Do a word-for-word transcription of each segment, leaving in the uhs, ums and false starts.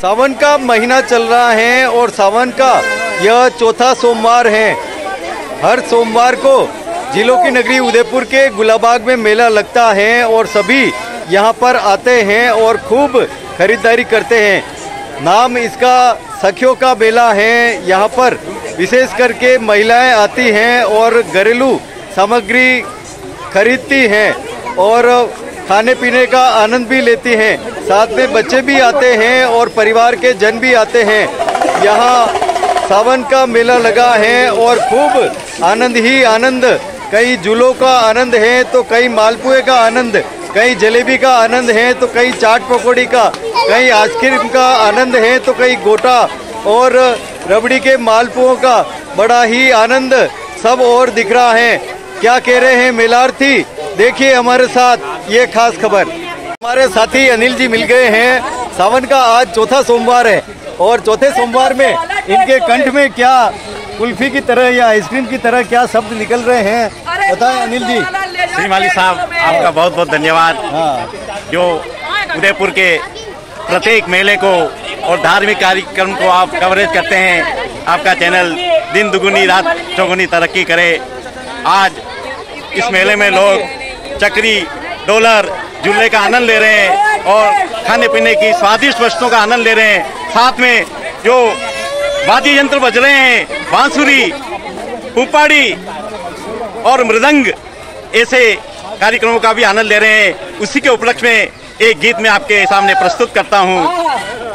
सावन का महीना चल रहा है और सावन का यह चौथा सोमवार है। हर सोमवार को जिलों की नगरी उदयपुर के गुलाबाग में मेला लगता है और सभी यहाँ पर आते हैं और खूब खरीदारी करते हैं। नाम इसका सखियों का मेला है। यहाँ पर विशेष करके महिलाएं आती हैं और घरेलू सामग्री खरीदती हैं और खाने पीने का आनंद भी लेती हैं। साथ में बच्चे भी आते हैं और परिवार के जन भी आते हैं। यहाँ सावन का मेला लगा है और खूब आनंद ही आनंद। कई झूलों का आनंद है तो कई मालपुए का आनंद, कई जलेबी का आनंद है तो कई चाट पकौड़ी का, कई आइसक्रीम का आनंद है तो कई गोटा और रबड़ी के मालपुओं का बड़ा ही आनंद सब और दिख रहा है। क्या कह रहे हैं मेलार्थी, देखिए हमारे साथ ये खास खबर। हमारे साथी अनिल जी मिल गए हैं। सावन का आज चौथा सोमवार है और चौथे सोमवार में इनके कंठ में क्या कुल्फी की तरह या आइसक्रीम की तरह क्या शब्द निकल रहे हैं, बताएं अनिल जी। श्री माली साहब, आपका बहुत बहुत धन्यवाद। हाँ। जो उदयपुर के प्रत्येक मेले को और धार्मिक कार्यक्रम को आप कवरेज करते हैं, आपका चैनल दिन दुगुनी रात चौगुनी तरक्की करे। आज इस मेले में लोग चक्री, डोलर, झूले का आनंद ले रहे हैं और खाने पीने की स्वादिष्ट वस्तुओं का आनंद ले रहे हैं। साथ में जो वाद्य यंत्र बज रहे हैं, बांसुरी, पुपाड़ी और मृदंग, ऐसे कार्यक्रमों का भी आनंद ले रहे हैं। उसी के उपलक्ष्य में एक गीत मैं आपके सामने प्रस्तुत करता हूँ।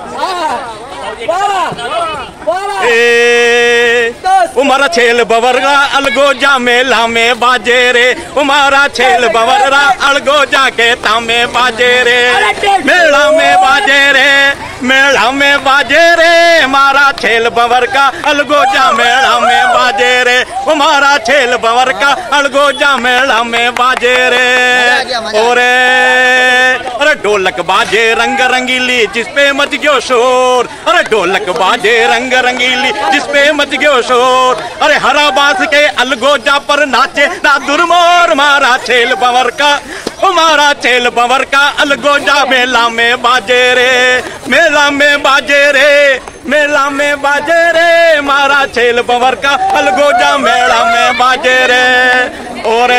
ए उमारा छेल बवरगा अलगो जा मेला में बाजे रे, उमारा छेल बवरगा अलगो जा के तामे बाजे रे, मेला में बाजे रे, मेला में बाजे रे, हमारा छेल बवर का अलगो जा मेला में बाजे रे, हमारा छेल बवर का अलगो जा मेला में बाजे रे। और अरे ढोलक बाजे रंग रंगीली जिसपे मच गयो शोर, अरे ढोलक बाजे रंग रंगीली जिसपे मच गयो शोर, अरे हरा बांस के अलगोजा पर नाचे ना दुरमोर, मारा छेल बवर का, हमारा छेल बवर का अलगोजा मेला में बाजे रे, मेला में बाजे रे, मेला में बाजे रे, मारा छेल बवर का अलगोजा मेला में बाजे रे। और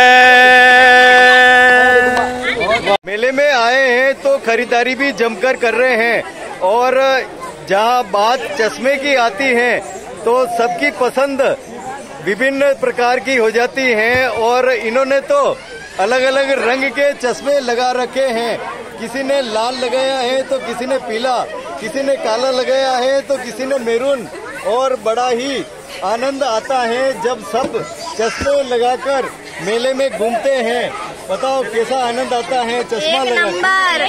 मेले में आए हैं तो खरीदारी भी जमकर कर रहे हैं और जहां बात चश्मे की आती है तो सबकी पसंद विभिन्न प्रकार की हो जाती है और इन्होंने तो अलग अलग रंग के चश्मे लगा रखे हैं। किसी ने लाल लगाया है तो किसी ने पीला, किसी ने काला लगाया है तो किसी ने मैरून। और बड़ा ही आनंद आता है जब सब चश्मे लगाकर मेले में घूमते हैं। बताओ कैसा आनंद आता है चश्मा लगाकर।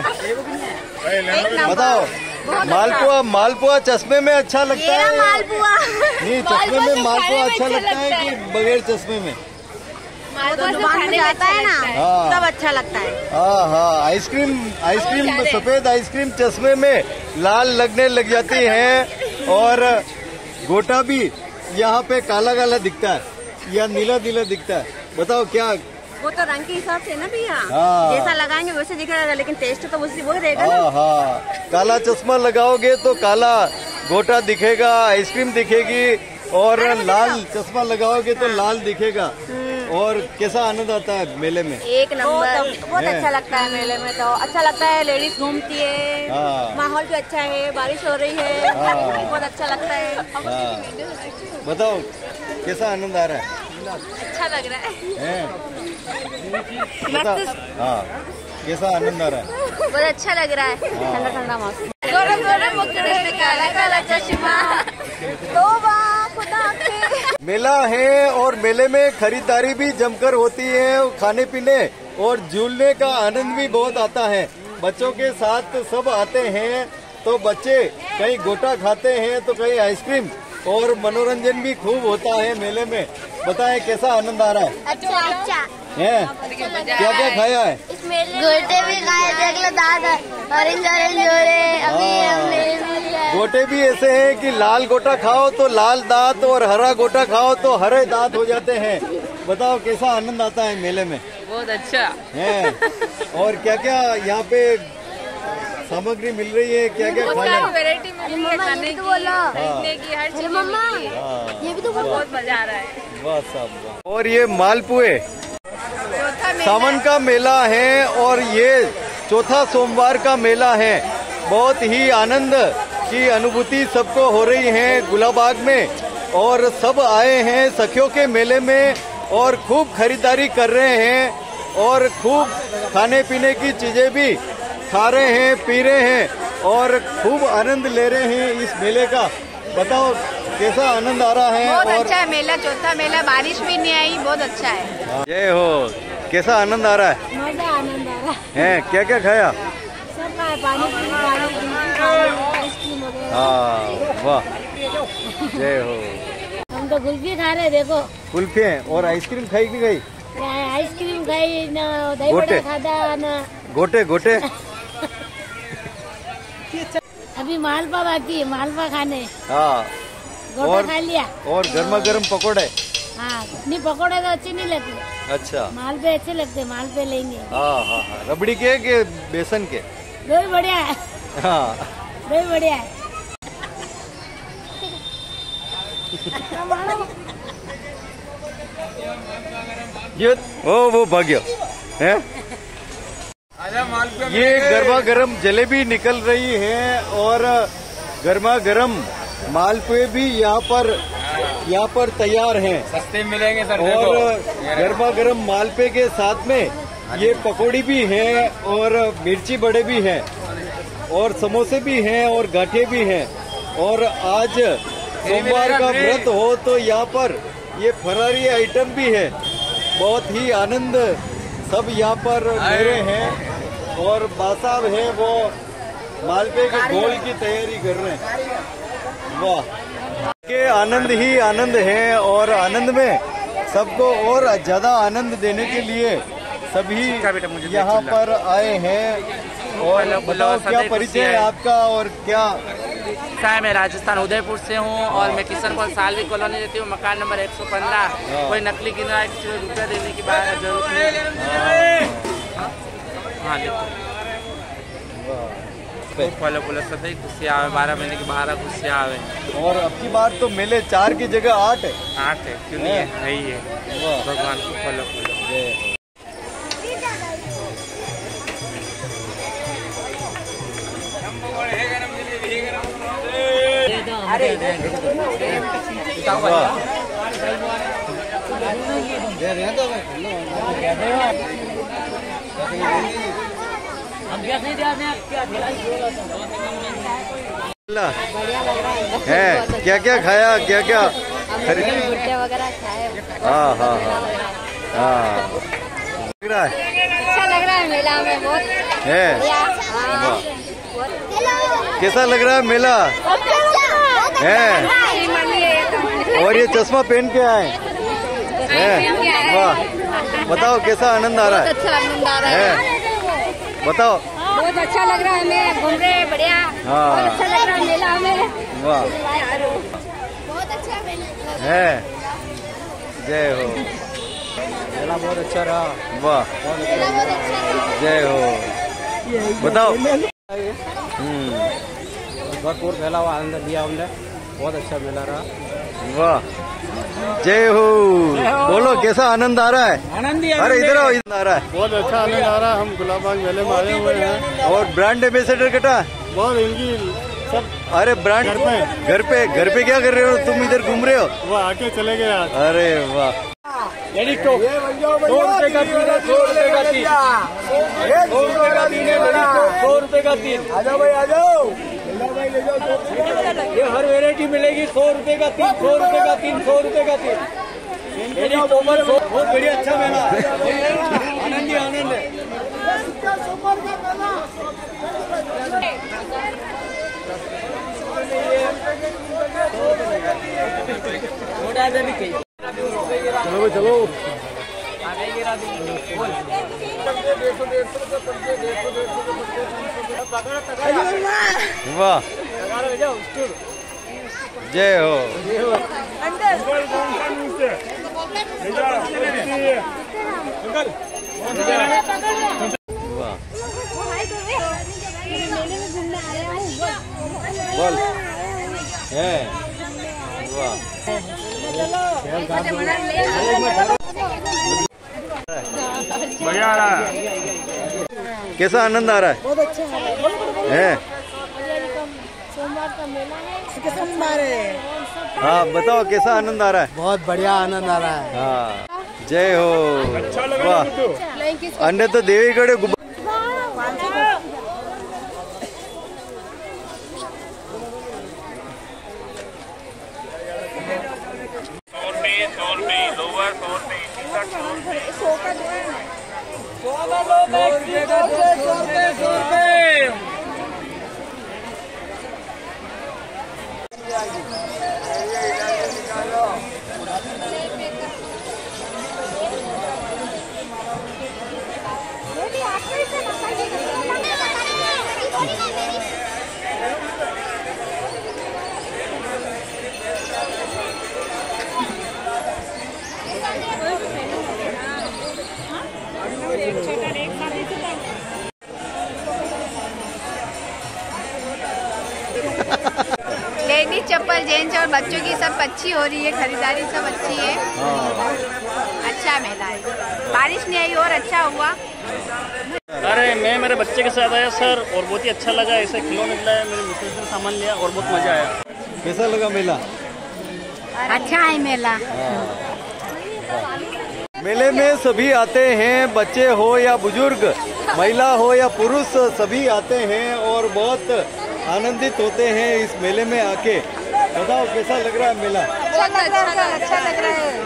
बताओ मालपुआ, मालपुआ चश्मे में अच्छा लगता है? मालपुआ नहीं, चश्मे में मालपुआ अच्छा लगता है कि बगैर चश्मे में? खाने आता है ना, हाँ, तब अच्छा लगता है। हाँ हाँ, आइसक्रीम, आइसक्रीम सफेद आइसक्रीम चश्मे में लाल लगने लग जाती है और गोटा भी यहाँ पे काला काला दिखता है या नीला नीला दिखता है। बताओ क्या? वो तो रंग के हिसाब से ना भैया, हाँ, जैसा लगाएंगे वैसे दिखेगा, लेकिन टेस्ट तो उसी वही रहेगा ना। हाँ हाँ, काला चश्मा लगाओगे तो काला गोटा दिखेगा, आइसक्रीम दिखेगी, और लाल चश्मा लगाओगे तो लाल दिखेगा। और कैसा आनंद आता है मेले में? एक नंबर, बहुत अच्छा लगता है मेले में। तो अच्छा लगता है, लेडीज घूमती है, हाँ, माहौल भी अच्छा है, बारिश हो रही है, हाँ, बहुत अच्छा लगता है। हाँ। बताओ कैसा आनंद आ रहा है? अच्छा लग रहा है, है? बता, हाँ, कैसा आनंद आ रहा है? बहुत अच्छा लग रहा है। ठंडा ठंडा मौसम, काला काला चश्मा, मेला है और मेले में खरीदारी भी जमकर होती है, खाने पीने और झूलने का आनंद भी बहुत आता है। बच्चों के साथ तो सब आते हैं तो बच्चे कहीं गोटा खाते हैं तो कहीं आइसक्रीम, और मनोरंजन भी खूब होता है मेले में। बताएं कैसा आनंद आ रहा है? अच्छा अच्छा है? क्या क्या खाया है? गोटे भी खाए, देख लो दादा, ऑरेंज ऑरेंज जोड़े अभी हमने। गोटे भी ऐसे हैं कि लाल गोटा खाओ तो लाल दांत और हरा गोटा खाओ तो हरे दांत हो जाते हैं। बताओ कैसा आनंद आता है मेले में? बहुत अच्छा है। और क्या क्या यहाँ पे सामग्री मिल रही है, क्या क्या खाना? वैरायटी मिल रही है खाने की, पहनने की, हर चीज मिल रही है। ये भी तो बहुत मजा आ रहा है। वाह साहब। और ये मालपुए, सावन का मेला है और ये चौथा सोमवार का मेला है। बहुत ही आनंद की अनुभूति सबको हो रही है गुलाबाग में, और सब आए हैं सखियों के मेले में और खूब खरीदारी कर रहे हैं और खूब खाने पीने की चीजें भी खा रहे हैं, पी रहे हैं और खूब आनंद ले रहे हैं इस मेले का। बताओ कैसा आनंद आ रहा है? बहुत और अच्छा है मेला, चौथा मेला, बारिश भी नहीं आई, बहुत अच्छा है। जय हो। कैसा आनंद आ रहा है? मजा आनंद आ रहा है। क्या क्या खाया? सब खाया, पानी पूरी खाया, आइसक्रीम वगैरह। हाँ वाह, जय हो। हम तो कुल्फी खा रहे, देखो कुल्फी है और आइसक्रीम खाई कि गई? आइसक्रीम खाई ना, दही बड़ा खादा ना, गोटे गोटे। अभी मालपा बाकी है, मालपा खाने। हाँ, गोटा और खा लिया। और गर्मा गर्म पकोड़े। हाँ, नहीं पकोड़े तो अच्छे नहीं लगते। अच्छा, मालपे अच्छे लगते, मालपे लेंगे। हाँ हाँ हाँ। रबड़ी के के बेसन के? दो ही बढ़िया है। हाँ, दो ही बढ़िया है। ये ओ वो भाग्य है। ये गर्मा गर्म जलेबी निकल रही है और गर्मा गर्म मालपुए भी यहाँ पर यहाँ पर तैयार हैं। सस्ते मिलेंगे सर। और गर्मा गर्म मालपुए के साथ में ये पकौड़ी भी हैं और मिर्ची बड़े भी हैं और समोसे भी हैं और गाठे भी हैं। और आज सोमवार का व्रत हो तो यहाँ पर ये फरारी आइटम भी है। बहुत ही आनंद सब यहाँ पर ले रहे हैं और बासाब है वो मालपुए के घोल की तैयारी कर रहे हैं। वाह, के आनंद ही आनंद है और आनंद में सबको और ज्यादा आनंद देने के लिए सभी यहाँ पर आए हैं। और बताओ क्या परिचय है आपका और क्या? साहब मैं राजस्थान उदयपुर से हूँ और मैं किशनपुर सालवी कॉलोनी रहती हूँ, मकान नंबर एक सौ पंद्रह। कोई नकली गिन रहा है, किसी को रुपया देने की बात जरूरत नहीं। हाँ देखो फलो फूलो सभी खुशियाँ आवे, बारह महीने की बारह खुशियाँ आवे। और अब की बार तो मेले चार की जगह आठ है। आठ है, क्यों नहीं है, है ही है। भगवान को फलो फूलो। अरे है क्या क्या खाया, क्या क्या भुट्टे वगैरह खाए। हाँ हाँ हाँ हाँ। लग रहा है, अच्छा लग रहा है मेला में, बहुत है। हाँ। कैसा लग रहा है मेला है? और ये चश्मा पहन के आए हैं। वाह, बताओ कैसा आनंद आ रहा है? अच्छा आनंद आ रहा है। बताओ। बहुत अच्छा लग रहा है, मैं घूम रहे बढ़िया। हाँ, बहुत अच्छा लग रहा है मेला में। वाह, बहुत अच्छा मेला है। जय हो। मेला बहुत अच्छा रहा। वाह, जय हो। बताओ। हम्म, भरपूर मेला हुआ, आनंद लिया हमने, बहुत अच्छा मेला रहा। वाह, जय हो। बोलो कैसा आनंद आ रहा है? आनंद ही अरे इधर आओ, इधर आ रहा है। बहुत अच्छा आनंद आ रहा है। हम गुलाबाग मेले में आए हुए हैं और ब्रांड एम्बेसडर कटा बहुत इनकी सब। अरे ब्रांड घर पे घर पे घर पे क्या कर रहे हो तुम? इधर घूम रहे हो? वो आके चले गए आज। अरे वाह, सौ रुपए का तीन, सौ रुपए का तीन, सौ रुपए का तीन है, सौ रुपए का तीन। आ जाओ भाई, आ जाओ। ये हर वेरायटी मिलेगी, सौ रुपए का तीन, सौ रुपए का तीन, सौ रुपए का तीन। मेरी कोमल बहुत बढ़िया, अच्छा मेला, आनंद ही आनंद है। चलो चलो। वाह, जय हो। वाह, बढ़िया आ रहा है। कैसा आनंद आ रहा है? बहुत अच्छा है। है? सोमवार का मेला है, सोमवार है। हाँ बताओ कैसा आनंद आ रहा है? बहुत बढ़िया आनंद आ रहा है। हाँ जय हो। अच्छा लगा वाह अन्य तो देवीगढ़ गुब्बारे लेडीज चप्पल जेंट्स और बच्चों की सब अच्छी हो रही है, खरीदारी सब अच्छी है। अच्छा मेला है, बारिश नहीं आई और अच्छा हुआ। अरे मैं मेरे बच्चे के साथ आया सर और बहुत ही अच्छा लगा। ऐसे खिलौने मिला है, मेरे मिसेज ने सामान लिया और बहुत मजा आया। कैसा लगा मेला? अच्छा है मेला। मेले में सभी आते हैं, बच्चे हो या बुजुर्ग, महिला हो या पुरुष, सभी आते हैं और बहुत आनंदित होते हैं इस मेले में आके। बताओ कैसा लग रहा है मेला? अच्छा लग रहा है, अच्छा लग रहा है।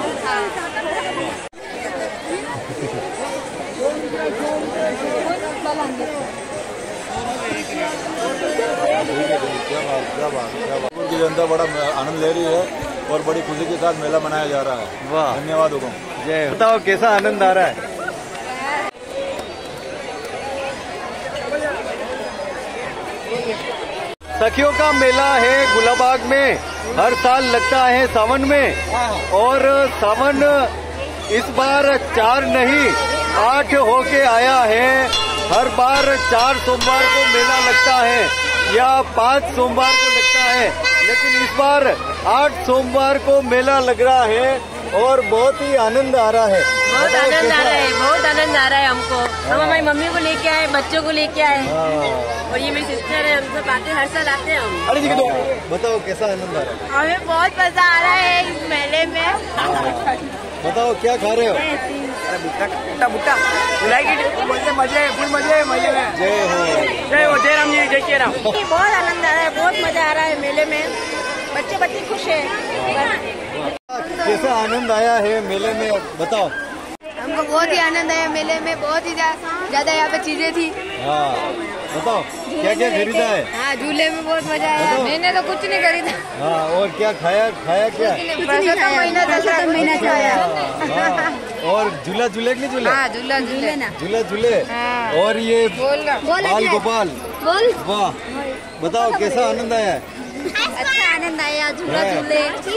की जनता बड़ा आनंद ले रही है और बड़ी खुशी के साथ मेला मनाया जा रहा है। वाह धन्यवाद हुकुम। जय। बताओ कैसा आनंद आ रहा है? सखियों का मेला है गुलाबाग में, हर साल लगता है सावन में और सावन इस बार चार नहीं आठ होके आया है। हर बार चार सोमवार को मेला लगता है या पांच सोमवार को लगता है, लेकिन इस बार आठ सोमवार को मेला लग रहा है और बहुत ही आनंद आ रहा है। बहुत आनंद आ रहा है, बहुत आनंद आ रहा है हमको। हम हमारी मम्मी को लेके आए, बच्चों को लेके आए और ये मेरी सिस्टर है, हम सब आते हर साल आते हैं हम। अरे जी तो बताओ कैसा आनंद आ रहा है? हमें बहुत मजा आ रहा है इस मेले में। बताओ क्या खा रहे हो? बुट्टा बुट्टा मजे मजे फुल मजे मजे में। जय हो। जय हो जय राम जी जय श्री राम। बहुत आनंद आ रहा है, बहुत मजा आ रहा है मेले में। बच्चे बच्चे खुश है। कैसा आनंद आया है मेले में बताओ? हमको बहुत ही आनंद आया मेले में, बहुत ही ज्यादा यहाँ पे चीजें थी। हाँ बताओ क्या क्या खरीदा है? हाँ झूले में बहुत मजा आया। मैंने तो कुछ नहीं खरीदा। हाँ और क्या खाया खाया क्या? पुरुषोत्तम महीना दशरथ महीना खाया। हाँ, और झूला झूले नहीं झूले? हाँ झूला झूले ना झूला झूले। हाँ। और ये बोल बाल गोपाल वाह बताओ कैसा आनंद आया? अच्छा आनंद आया, झूला झूले।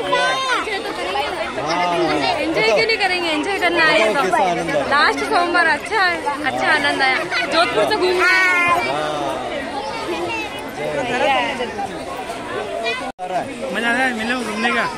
एंजॉय क्यों नहीं करेंगे, एंजॉय करना है बताओ कैसा आनंद आया? लास्ट सोमवार अच्छा है, अच्छा आनंद आया। जोधपुर से घूमना मजा आ रहा है मेले में घूमने का।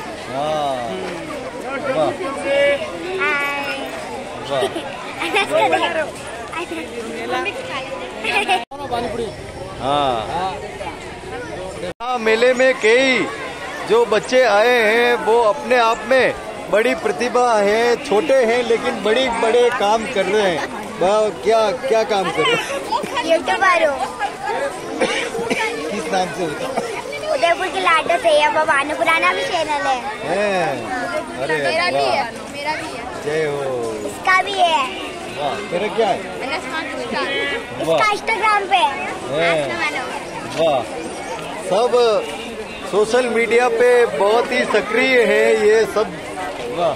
हाँ हाँ मेले में कई जो बच्चे आए हैं वो अपने आप में बड़ी प्रतिभा है, छोटे हैं लेकिन बड़ी बड़े काम कर रहे हैं। वाह क्या क्या काम कर रहे हैं? यूट्यूबर हो। किस नाम से होता? उदयपुर के लाडो से है, वो भानुपुराना भी चैनल है। है अरे मेरा भी है, वाह मेरा भी है। जय हो। इसका भी है, वाह तेरा क्या है? इसका इंस्टाग्राम पे है। वाह सब सोशल मीडिया पे बहुत ही सक्रिय है ये सब। वाह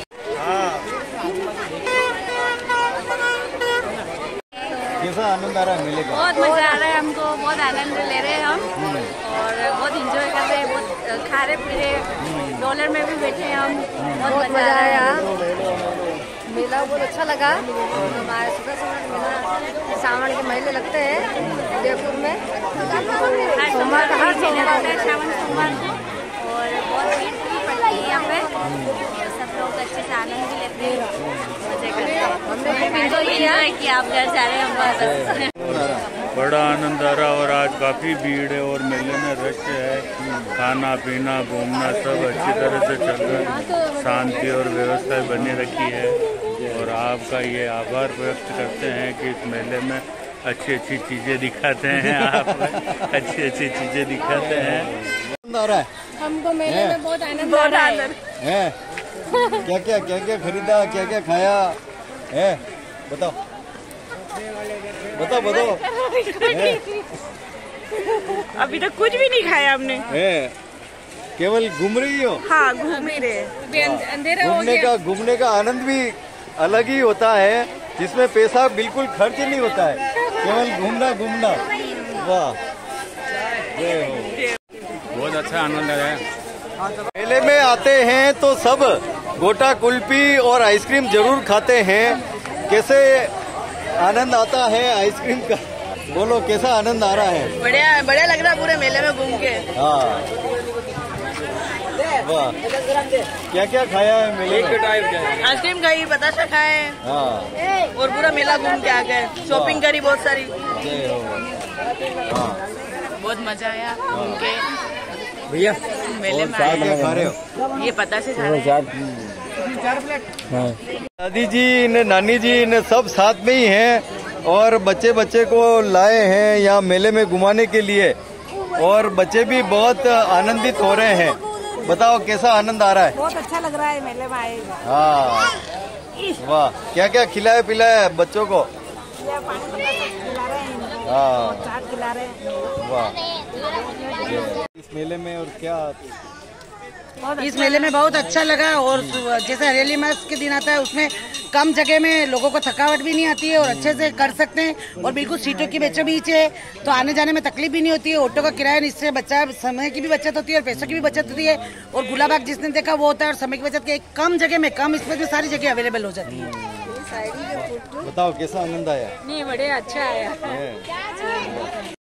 कैसा आनंद आ रहा है मेले का? बहुत मजा आ रहा है हमको, बहुत आनंद ले रहे हैं हम और बहुत एंजॉय कर रहे हैं, बहुत खा रहे पी रहे, डॉलर में भी बैठे हैं हम। बहुत मजा आया, मेला बहुत अच्छा लगा। हमारे सुबह सुबह सावन के मेले लगते हैं उदयपुर में, सोमवार का हर सोमवार है, सावन सोमवार को, और बहुत भीड़ भी पड़ती है यहाँ पे। सब लोग अच्छे से आनंद भी लेते हैं, मजे करते हैं। हमने तो ये कि आप घर जा रहे हैं, हम बड़ा आनंद आ रहा और आज काफ़ी भीड़ है और मेले में रश है। खाना पीना घूमना सब अच्छी तरह से चल रहा है, शांति और व्यवस्था बनी रखी है और आपका ये आभार व्यक्त करते हैं कि इस मेले में अच्छी अच्छी चीज़ें दिखाते हैं, आप अच्छी अच्छी चीज़ें दिखाते हैं। आनंद आ रहा है हमको मेले में बहुत आनंद आ रहा है। क्या क्या क्या क्या खरीदा, क्या क्या खाया है, बताओ बताओ बताओ। अभी तक कुछ भी नहीं खाया हमने। है केवल घूम रही हो? हाँ, घूम ही रहे। अंधेरा हो घूमने का घूमने का आनंद भी अलग ही होता है, जिसमें पैसा बिल्कुल खर्च नहीं होता है, केवल घूमना घूमना। वाह, बहुत अच्छा आनंद है। मेले में आते हैं तो सब गोटा कुल्फी और आइसक्रीम जरूर खाते हैं। कैसे आनंद आता है आइसक्रीम का? बोलो, कैसा आनंद आ रहा है? बढ़िया बढ़िया लग रहा है पूरे मेले में घूम के। हाँ, वाह, क्या क्या खाया है मेले में? आइसक्रीम खाई, बताशा खाए। हाँ, और पूरा मेला घूम के आ गए, शॉपिंग करी बहुत सारी। हाँ, बहुत मजा आया घूम के भैया। मेले में। क्या खा रहे हो? ये पता से खा रहे हैं। दादी जी ने, नानी जी ने सब साथ में ही हैं और बच्चे बच्चे को लाए हैं यहाँ मेले में घुमाने के लिए और बच्चे भी बहुत आनंदित हो रहे हैं। बताओ, कैसा आनंद आ रहा है? बहुत अच्छा लग रहा है मेले में आए। हाँ, वाह, क्या क्या खिलाया पिलाया है बच्चों को? खिला रहे हैं, हाँ, चाट खिला रहे हैं। वाह, इस मेले में और क्या? इस मेले में बहुत अच्छा लगा और जैसे हरियाली मास के दिन आता है उसमें कम जगह में लोगों को थकावट भी नहीं आती है और अच्छे से कर सकते हैं और बिल्कुल सीटों की बीचों बीच है, तो आने जाने में तकलीफ भी नहीं होती है। ऑटो का किराया, इससे बच्चा समय की भी बचत होती है और पैसों की भी बचत होती है। और गुलाबाग जिसने देखा वो होता है और समय की बचत के कम जगह में कम इसमें भी सारी जगह अवेलेबल हो जाती है। बताओ, कैसा आनंद आया? नहीं, बढ़िया, अच्छा आया।